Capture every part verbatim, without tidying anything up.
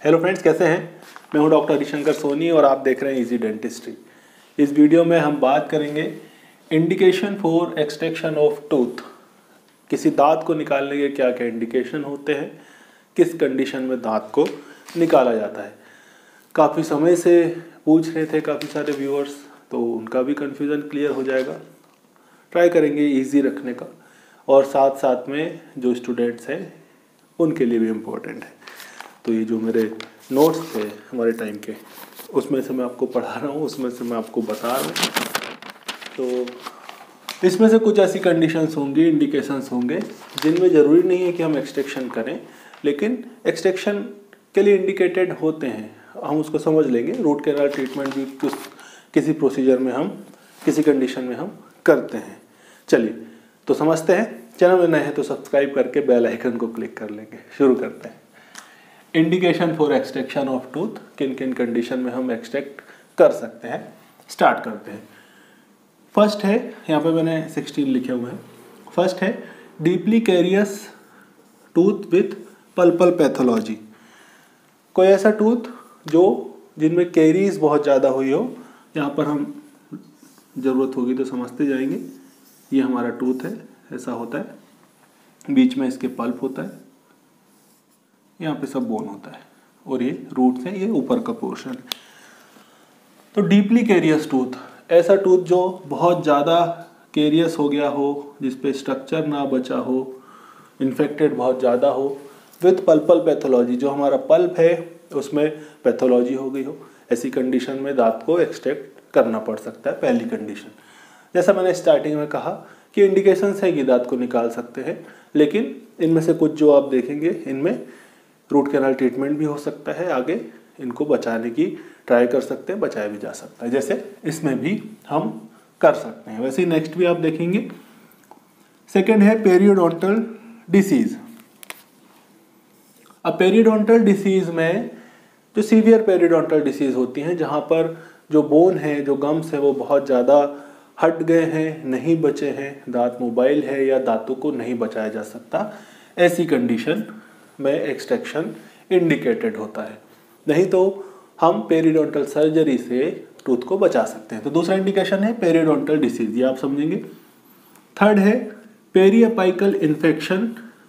Hello friends, कैसे हैं? मैं हूं डॉक्टर हरिशंकर सोनी और आप देख रहे हैं इजी डेंटिस्ट्री। इस वीडियो में हम बात करेंगे indication for extraction of tooth. किसी दांत को निकालने के क्या क्या इंडिकेशन होते हैं, किस कंडीशन में दांत को निकाला जाता है। काफ़ी समय से पूछ रहे थे काफ़ी सारे व्यूअर्स, तो उनका भी कन्फ्यूज़न क्लियर हो जाएगा। ट्राई करेंगे ईजी रखने का, और साथ साथ में जो स्टूडेंट्स हैं उनके लिए भी इम्पोर्टेंट है। तो ये जो मेरे नोट्स थे हमारे टाइम के, उसमें से मैं आपको पढ़ा रहा हूँ, उसमें से मैं आपको बता रहा हूँ। तो इसमें से कुछ ऐसी कंडीशंस होंगी, इंडिकेशंस होंगे जिनमें ज़रूरी नहीं है कि हम एक्सट्रैक्शन करें, लेकिन एक्सट्रैक्शन के लिए इंडिकेटेड होते हैं। हम उसको समझ लेंगे। रूट कैनाल ट्रीटमेंट भी कुछ किसी प्रोसीजर में हम किसी कंडीशन में हम करते हैं। चलिए तो समझते हैं। चैनल में नए हैं तो सब्सक्राइब करके बेल आइकन को क्लिक कर लेंगे। शुरू करते हैं। Indication for extraction of tooth, किन किन कंडीशन में हम एक्सट्रैक्ट कर सकते हैं, स्टार्ट करते हैं। फर्स्ट है, यहाँ पे मैंने सोलह लिखे हुए हैं। फर्स्ट है deeply carious tooth with pulpal pathology. कोई ऐसा टूथ जो जिनमें कैरीज बहुत ज़्यादा हुई हो। यहाँ पर हम ज़रूरत होगी तो समझते जाएंगे। ये हमारा टूथ है, ऐसा होता है, बीच में इसके पल्प होता है, यहाँ पे सब बोन होता है, और ये रूट्स है, ये ऊपर का पोर्शन है। तो डीपली कैरियस टूथ, ऐसा टूथ जो बहुत ज़्यादा कैरियस हो गया हो, जिसपे स्ट्रक्चर ना बचा हो, इन्फेक्टेड बहुत ज़्यादा हो, विथ पल्पल पैथोलॉजी, जो हमारा पल्प है उसमें पैथोलॉजी हो गई हो। ऐसी कंडीशन में दांत को एक्सट्रैक्ट करना पड़ सकता है। पहली कंडीशन, जैसा मैंने स्टार्टिंग में कहा कि इंडिकेशंस है कि दांत को निकाल सकते हैं, लेकिन इनमें से कुछ जो आप देखेंगे इनमें रूट कैनाल ट्रीटमेंट भी हो सकता है। आगे इनको बचाने की ट्राई कर सकते हैं, बचाया भी जा सकता है, जैसे इसमें भी हम कर सकते हैं। वैसे ही नेक्स्ट भी आप देखेंगे। सेकंड है पेरियोडोंटल डिसीज। अब पेरियोडोंटल डिसीज में जो सीवियर पेरियोडोंटल डिसीज होती हैं, जहाँ पर जो बोन है, जो गम्स है, वो बहुत ज़्यादा हट गए हैं, नहीं बचे हैं, दांत मोबाइल है या दांतों को नहीं बचाया जा सकता, ऐसी कंडीशन में एक्सट्रैक्शन इंडिकेटेड होता है। नहीं तो हम पेरियोडोंटल सर्जरी से टूथ को बचा सकते हैं। तो दूसरा इंडिकेशन है पेरियोडोंटल डिसीज, ये आप समझेंगे। थर्ड है पेरियपाइकल इन्फेक्शन,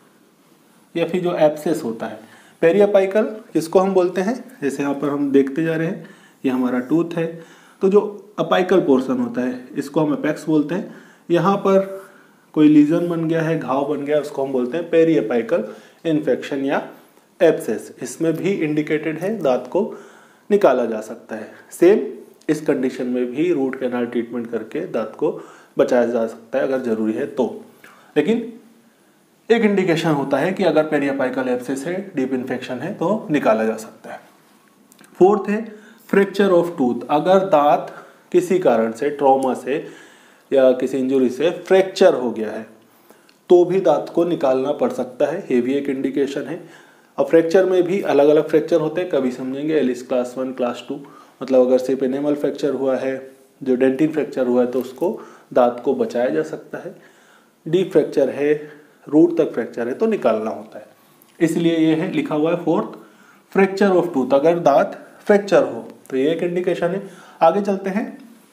या फिर जो एब्सेस होता है। पेरियपाइकल किसको हम बोलते हैं, जैसे यहाँ पर हम देखते जा रहे हैं, ये हमारा टूथ है, तो जो अपाइकल पोर्शन होता है इसको हम अपेक्स बोलते हैं। यहाँ पर कोई लीजन बन गया है, घाव बन गया, उसको हम बोलते हैं पेरियपाइकल इन्फेक्शन या एब्सेस। इसमें भी इंडिकेटेड है, दांत को निकाला जा सकता है। सेम इस कंडीशन में भी रूट कैनाल ट्रीटमेंट करके दांत को बचाया जा सकता है अगर ज़रूरी है तो। लेकिन एक इंडिकेशन होता है कि अगर पेरियपाइकल एब्सेस है, डीप इन्फेक्शन है, तो निकाला जा सकता है। फोर्थ है फ्रैक्चर ऑफ टूथ। अगर दांत किसी कारण से, ट्रॉमा से या किसी इंजरी से फ्रैक्चर हो गया है तो भी दांत को निकालना पड़ सकता है। ये भी एक इंडिकेशन है। अब फ्रैक्चर में भी अलग अलग फ्रैक्चर होते हैं, कभी समझेंगे Ellis class one, class two. मतलब अगर सिर्फ एनेमल फ्रैक्चर हुआ है, जो डेंटिन फ्रैक्चर हुआ है, तो उसको दांत को बचाया जा सकता है। डीप फ्रैक्चर है, रूट तक फ्रैक्चर है, तो निकालना होता है। इसलिए ये है लिखा हुआ है फोर्थ, फ्रैक्चर ऑफ टूथ। अगर दांत फ्रैक्चर हो तो ये एक इंडिकेशन है। आगे चलते हैं।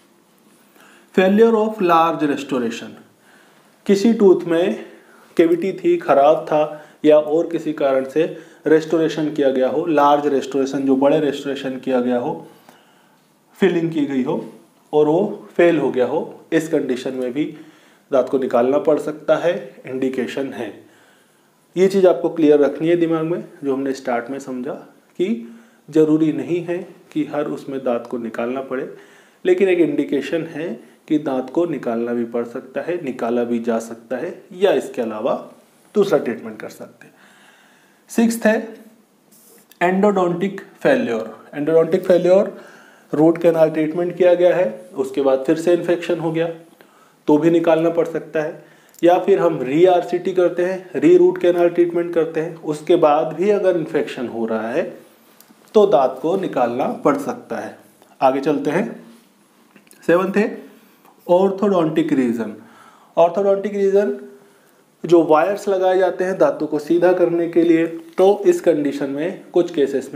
Failure of large restoration. किसी टूथ में कैविटी थी, खराब था, या और किसी कारण से रेस्टोरेशन किया गया हो, लार्ज रेस्टोरेशन, जो बड़े रेस्टोरेशन किया गया हो, फिलिंग की गई हो और वो फेल हो गया हो, इस कंडीशन में भी दांत को निकालना पड़ सकता है। इंडिकेशन है। ये चीज़ आपको क्लियर रखनी है दिमाग में, जो हमने स्टार्ट में समझा कि ज़रूरी नहीं है कि हर उसमें दांत को निकालना पड़े, लेकिन एक इंडिकेशन है कि दांत को निकालना भी पड़ सकता है, निकाला भी जा सकता है, या इसके अलावा दूसरा ट्रीटमेंट कर सकते हैं। सिक्स्थ है endodontic failure. Endodontic failure, root canal treatment किया गया है, उसके बाद फिर से इन्फेक्शन हो गया तो भी निकालना पड़ सकता है। या फिर हम री आरसीटी करते हैं, री रूट कैनाल ट्रीटमेंट करते हैं, उसके बाद भी अगर इन्फेक्शन हो रहा है तो दांत को निकालना पड़ सकता है। आगे चलते हैं। सेवंथ है ऑर्थोडोंटिक रीजन। ऑर्थोडोंटिक रीजन जो वायर्स लगाए जाते हैं दांतों को सीधा करने के लिए, तो इस कंडीशन में कुछ केसेस में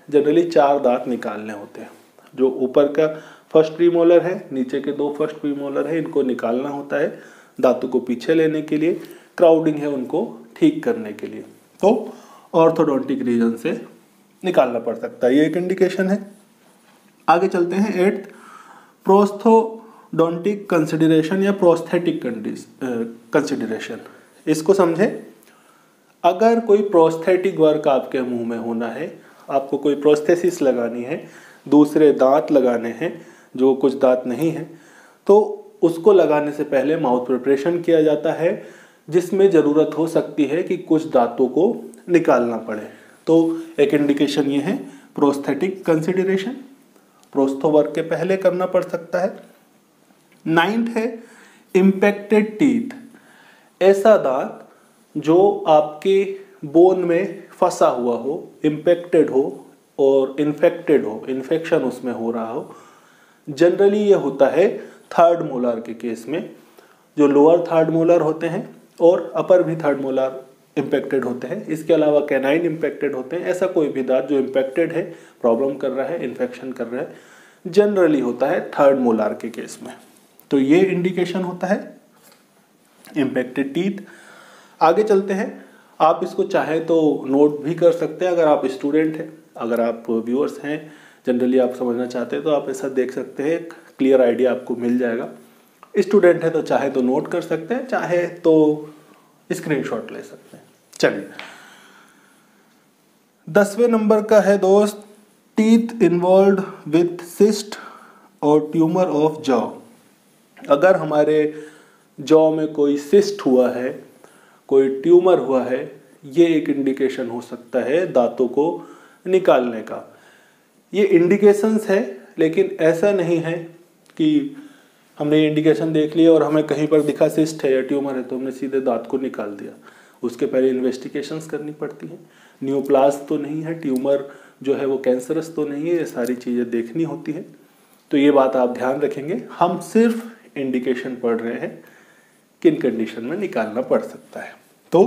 जनरली चार दांत निकालने होते हैं। जो ऊपर का फर्स्ट प्रीमोलर है, नीचे के दो फर्स्ट प्रीमोलर है, इनको निकालना होता है दांतों को पीछे लेने के लिए। क्राउडिंग है उनको ठीक करने के लिए, तो ऑर्थोडोंटिक रीजन से निकालना पड़ सकता है, ये एक इंडिकेशन है। आगे चलते हैं एट्थ, प्रोस्थोडोंटिक कंसिडरेशन या प्रोस्थेटिक कंसिडरेशन। इसको समझें। अगर कोई प्रोस्थेटिक वर्क आपके मुंह में होना है, आपको कोई प्रोस्थेसिस लगानी है, दूसरे दांत लगाने हैं जो कुछ दांत नहीं है, तो उसको लगाने से पहले माउथ प्रिपरेशन किया जाता है, जिसमें ज़रूरत हो सकती है कि कुछ दांतों को निकालना पड़े। तो एक इंडिकेशन ये है प्रोस्थेटिक कंसिडरेशन, प्रोस्थो वर्क के पहले करना पड़ सकता है। नाइन्थ है इम्पैक्टेड टीथ, ऐसा दांत जो आपके बोन में फंसा हुआ हो, इम्पैक्टेड हो और इन्फेक्टेड हो, इन्फेक्शन उसमें हो रहा हो। जनरली ये होता है थर्ड मोलर के केस में, जो लोअर थर्ड मोलर होते हैं और अपर भी थर्ड मोलर इम्पैक्टेड होते हैं। इसके अलावा कैनाइन इम्पैक्टेड होते हैं। ऐसा कोई भी दांत जो इम्पैक्टेड है, प्रॉब्लम कर रहा है, इन्फेक्शन कर रहा है, जनरली होता है थर्ड मोलर के केस में। तो ये इंडिकेशन होता है इम्पैक्टेड टीथ। आगे चलते हैं। आप इसको चाहे तो नोट भी कर सकते हैं अगर आप स्टूडेंट हैं। अगर आप व्यूअर्स हैं, जनरली आप समझना चाहते हैं, तो आप ऐसा देख सकते हैं, क्लियर आइडिया आपको मिल जाएगा। स्टूडेंट है तो चाहे तो नोट कर सकते हैं, चाहे तो स्क्रीनशॉट ले सकते हैं। चलिए, दसवें नंबर का है दोस्त, टीथ इन्वॉल्व विथ सिस्ट और ट्यूमर ऑफ जॉ। अगर हमारे जॉ में कोई सिस्ट हुआ है, कोई ट्यूमर हुआ है, ये एक इंडिकेशन हो सकता है दांतों को निकालने का। ये इंडिकेशंस है, लेकिन ऐसा नहीं है कि हमने इंडिकेशन देख लिया और हमें कहीं पर दिखा सिस्ट है या ट्यूमर है तो हमने सीधे दांत को निकाल दिया। उसके पहले इन्वेस्टिगेशंस करनी पड़ती हैं। न्यूप्लास्ट तो नहीं है, ट्यूमर जो है वो कैंसरस तो नहीं है, ये सारी चीज़ें देखनी होती हैं। तो ये बात आप ध्यान रखेंगे। हम सिर्फ इंडिकेशन पढ़ रहे हैं किन कंडीशन में निकालना पड़ सकता है। तो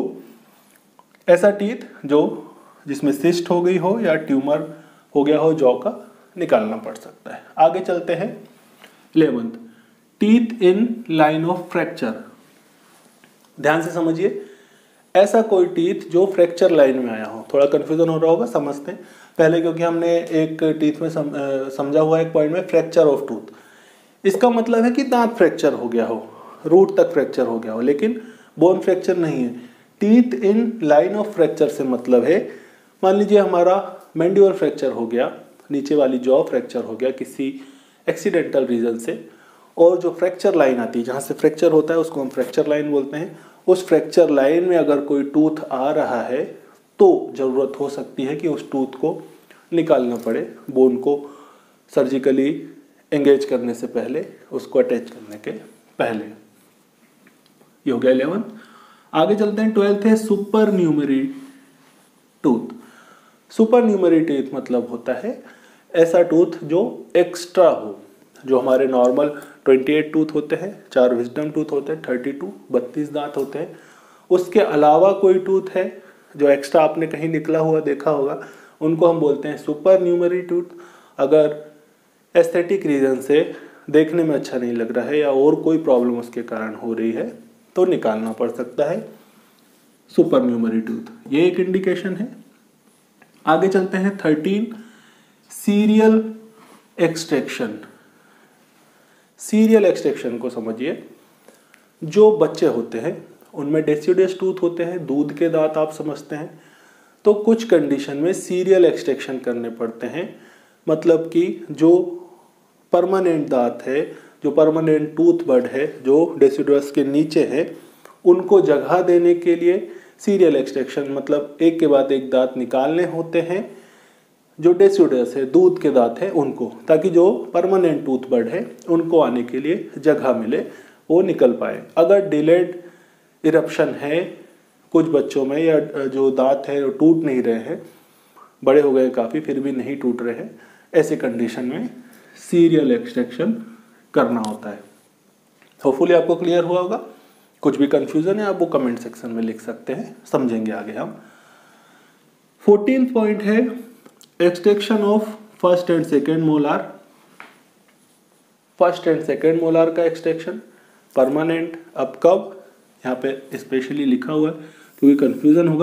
ऐसा टीथ जो जिसमें सिस्ट हो गई हो या ट्यूमर हो गया हो जॉ का, निकालना पड़ सकता है। आगे चलते हैं eleventh, teeth in line of fracture. ध्यान से समझिए, ऐसा कोई टीथ जो फ्रैक्चर लाइन में आया हो। थोड़ा कंफ्यूजन हो रहा होगा, समझते हैं पहले, क्योंकि हमने एक टीथ में सम, समझा हुआ एक पॉइंट में फ्रैक्चर ऑफ टूथ। इसका मतलब है कि दांत फ्रैक्चर हो गया हो, रूट तक फ्रैक्चर हो गया हो, लेकिन बोन फ्रैक्चर नहीं है। Teeth in line of fracture से मतलब है, मान लीजिए हमारा मैंडिबल फ्रैक्चर हो गया, नीचे वाली जॉ फ्रैक्चर हो गया किसी एक्सीडेंटल रीजन से, और जो फ्रैक्चर लाइन आती है, जहाँ से फ्रैक्चर होता है उसको हम फ्रैक्चर लाइन बोलते हैं। उस फ्रैक्चर लाइन में अगर कोई टूथ आ रहा है तो ज़रूरत हो सकती है कि उस टूथ को निकालना पड़े, बोन को सर्जिकली एंगेज करने से पहले, उसको अटैच करने के पहले। ये हो गया इलेवन। आगे चलते हैं, ट्वेल्थ है supernumerary tooth. Supernumerary tooth मतलब होता है ऐसा टूथ जो एक्स्ट्रा हो। जो हमारे नॉर्मल अट्ठाईस टूथ होते हैं, चार विजडम टूथ होते हैं, बत्तीस बत्तीस दांत होते हैं, उसके अलावा कोई टूथ है जो एक्स्ट्रा आपने कहीं निकला हुआ देखा होगा, उनको हम बोलते हैं सुपर न्यूमरी टूथ। अगर एस्थेटिक रीजन से देखने में अच्छा नहीं लग रहा है या और कोई प्रॉब्लम उसके कारण हो रही है तो निकालना पड़ सकता है सुपर न्यूमरी टूथ। ये एक इंडिकेशन है। आगे चलते हैं thirteen, serial extraction. Serial extraction को समझिए, जो बच्चे होते हैं उनमें डेसिडुअस टूथ होते हैं, दूध के दांत आप समझते हैं, तो कुछ कंडीशन में सीरियल एक्सट्रैक्शन करने पड़ते हैं। मतलब कि जो परमानेंट दांत है, जो परमानेंट टूथ बड है, जो डेसिडुअस के नीचे है, उनको जगह देने के लिए सीरियल एक्सट्रैक्शन, मतलब एक के बाद एक दांत निकालने होते हैं जो डेसिडुअस है, दूध के दांत है उनको, ताकि जो परमानेंट टूथ बड है उनको आने के लिए जगह मिले, वो निकल पाए। अगर डिलेड इरप्शन है कुछ बच्चों में, या जो दांत है वो टूट नहीं रहे हैं, बड़े हो गए काफ़ी फिर भी नहीं टूट रहे हैं, ऐसे कंडीशन में सीरियल एक्सट्रैक्शन करना होता है। होपफुली आपको क्लियर हुआ होगा। कुछ भी कंफ्यूजन है आप वो कमेंट सेक्शन में लिख सकते हैं, समझेंगे आगे हम। फोर्टीन पॉइंट है extraction of first and second molar, first and second molar का एक्सट्रैक्शन परमानेंट। अब कब, यहाँ पे स्पेशली लिखा हुआ है क्योंकि कंफ्यूजन होगा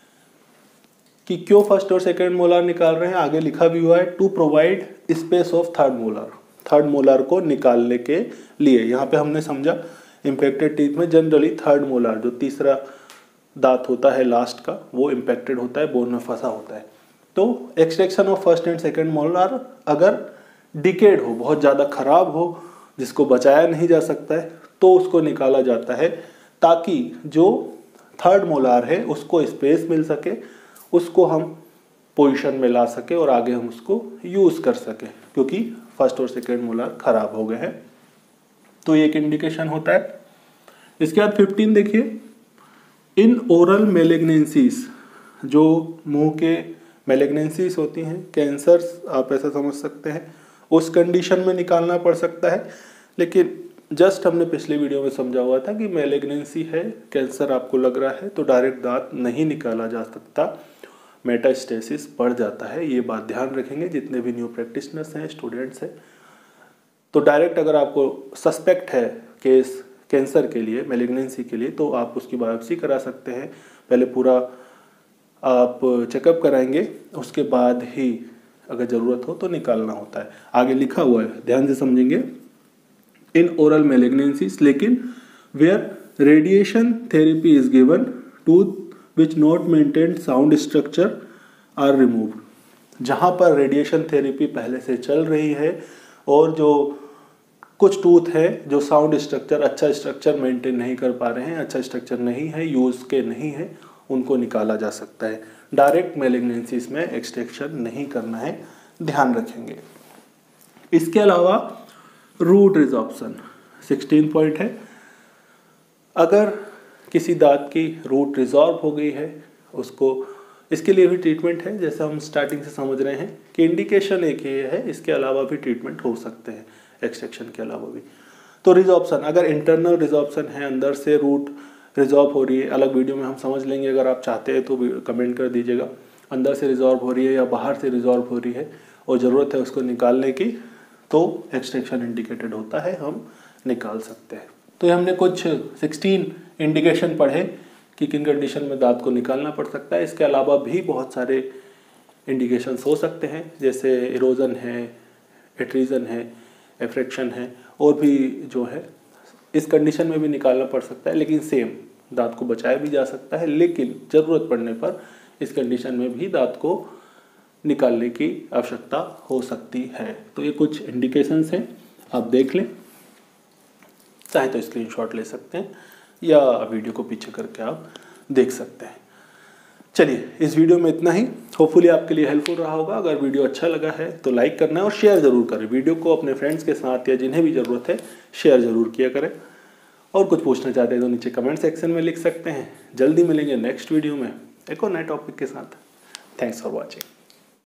कि क्यों फर्स्ट और सेकेंड मोलार निकाल रहे हैं। आगे लिखा भी हुआ है to provide space of third molar, third molar को निकालने के लिए। यहाँ पे हमने समझा इम्पैक्टेड टीथ में जनरली थर्ड मोलार जो तीसरा दांत होता है लास्ट का वो इम्पैक्टेड होता है, बोन में फंसा होता है। तो extraction of first and second molar अगर डिकेड हो, बहुत ज़्यादा खराब हो, जिसको बचाया नहीं जा सकता है, तो उसको निकाला जाता है ताकि जो थर्ड मोलार है उसको स्पेस मिल सके, उसको हम पोजीशन में ला सके और आगे हम उसको यूज़ कर सके, क्योंकि फर्स्ट और सेकेंड मोलार खराब हो गए हैं। तो ये एक इंडिकेशन होता है। इसके बाद फिफ्टीन देखिए, इन ओरल मेलिग्नेंसीज, जो मुंह के मेलिग्नेंसीज होती हैं, कैंसर्स आप ऐसा समझ सकते हैं, उस कंडीशन में निकालना पड़ सकता है। लेकिन जस्ट हमने पिछले वीडियो में समझा हुआ था कि मेलिग्नेंसी है, कैंसर आपको लग रहा है, तो डायरेक्ट दांत नहीं निकाला जा सकता, मेटास्टेसिस बढ़ जाता है। ये बात ध्यान रखेंगे जितने भी न्यू प्रैक्टिशनर्स हैं, स्टूडेंट्स हैं। तो डायरेक्ट अगर आपको सस्पेक्ट है केस कैंसर के लिए, मेलिग्नेंसी के लिए, तो आप उसकी बायोप्सी करा सकते हैं। पहले पूरा आप चेकअप कराएंगे, उसके बाद ही अगर ज़रूरत हो तो निकालना होता है। आगे लिखा हुआ है, ध्यान से समझेंगे, इन ओरल मेलिग्नेंसीज, लेकिन where radiation therapy is given, tooth which not maintain sound structure are removed. जहाँ पर रेडिएशन थेरेपी पहले से चल रही है और जो कुछ टूथ है जो साउंड स्ट्रक्चर, अच्छा स्ट्रक्चर मेंटेन नहीं कर पा रहे हैं, अच्छा स्ट्रक्चर नहीं है, यूज़ के नहीं है, उनको निकाला जा सकता है। डायरेक्ट मेलिग्नेंसीज में एक्सट्रैक्शन नहीं करना है, ध्यान रखेंगे। इसके अलावा रूट रिजॉर्प्शन सिक्सटीन पॉइंट है। अगर किसी दांत की रूट रिजॉर्व हो गई है, उसको इसके लिए भी ट्रीटमेंट है, जैसे हम स्टार्टिंग से समझ रहे हैं कि इंडिकेशन एक ये है, इसके अलावा भी ट्रीटमेंट हो सकते हैं एक्सट्रैक्शन के अलावा भी। तो रिजॉर्प्शन, अगर इंटरनल रिजॉर्प्शन है, अंदर से रूट रिजॉर्व हो रही है, अलग वीडियो में हम समझ लेंगे, अगर आप चाहते हैं तो कमेंट कर दीजिएगा, अंदर से रिजॉर्व हो रही है या बाहर से रिजॉर्व हो रही है और ज़रूरत है उसको निकालने की, तो एक्सट्रैक्शन इंडिकेटेड होता है, हम निकाल सकते हैं। तो ये हमने कुछ सिक्सटीन इंडिकेशन पढ़े कि किन कंडीशन में दांत को निकालना पड़ सकता है। इसके अलावा भी बहुत सारे इंडिकेशंस हो सकते हैं, जैसे इरोजन है, एट्रीजन है, एफ्रेक्शन है, और भी जो है इस कंडीशन में भी निकालना पड़ सकता है। लेकिन सेम दांत को बचाया भी जा सकता है, लेकिन ज़रूरत पड़ने पर इस कंडीशन में भी दांत को निकालने की आवश्यकता हो सकती है। तो ये कुछ इंडिकेशंस हैं, आप देख लें, चाहे तो स्क्रीनशॉट ले सकते हैं या वीडियो को पीछे करके आप देख सकते हैं। चलिए, इस वीडियो में इतना ही। होपफुली आपके लिए हेल्पफुल रहा होगा। अगर वीडियो अच्छा लगा है तो लाइक करना है और शेयर ज़रूर करें। वीडियो को अपने फ्रेंड्स के साथ या जिन्हें भी ज़रूरत है शेयर ज़रूर किया करें। और कुछ पूछना चाहते हैं तो नीचे कमेंट सेक्शन में लिख सकते हैं। जल्दी मिलेंगे नेक्स्ट वीडियो में एक और नए टॉपिक के साथ। Thanks for watching.